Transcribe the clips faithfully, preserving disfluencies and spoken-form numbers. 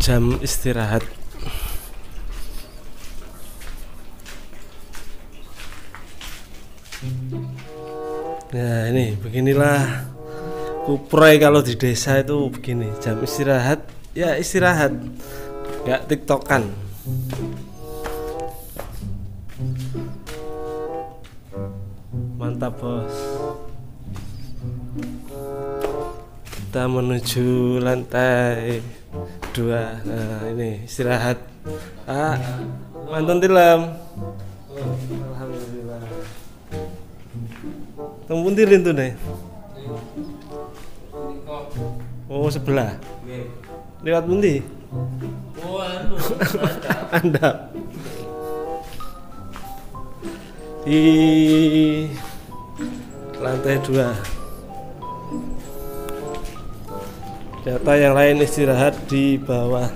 jam istirahat. Nah ini beginilah kuproy kalau di desa itu begini, jam istirahat ya istirahat, nggak tiktokan. Mantap bos. Kita menuju lantai dua. Nah ini istirahat. Ah, mantan tilam. Alhamdulillah. Tunggu tilin tuh nih. Oh sebelah. Lewat pundi? Oh anu. Anda. Di lantai dua. Data yang lain istirahat di bawah.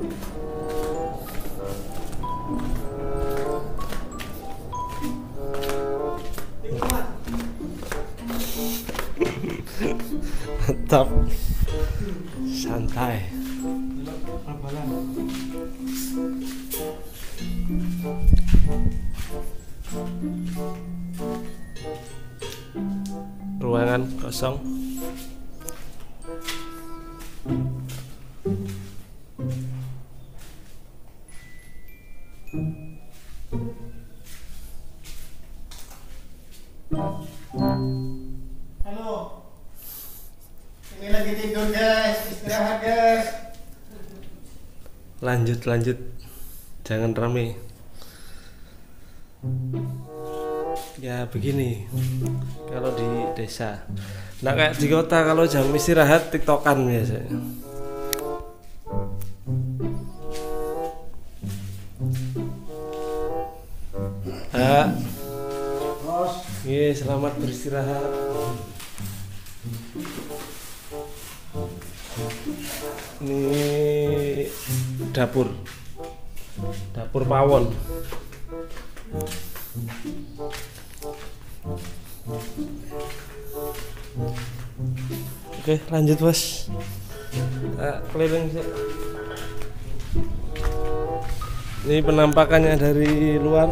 Tetap santai. Ruangan kosong. Halo, ini lagi tidur guys, istirahat guys. Lanjut lanjut, jangan rame. Ya begini, kalau di desa, nah kayak di kota kalau jam istirahat tiktokan biasanya. Ah, Bos, iya selamat beristirahat. Ini dapur, dapur pawon. Oke lanjut bos. Nah, keliling sih. Ini penampakannya dari luar.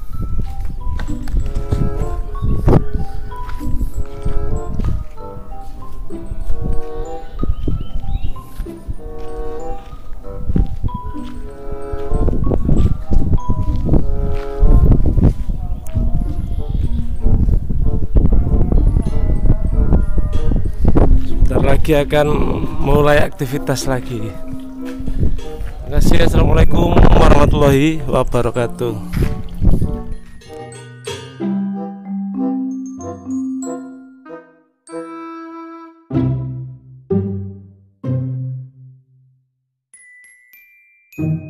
Bentar lagi akan mulai aktivitas lagi. Terima kasih. Assalamualaikum warahmatullahi wabarakatuh. Thank you.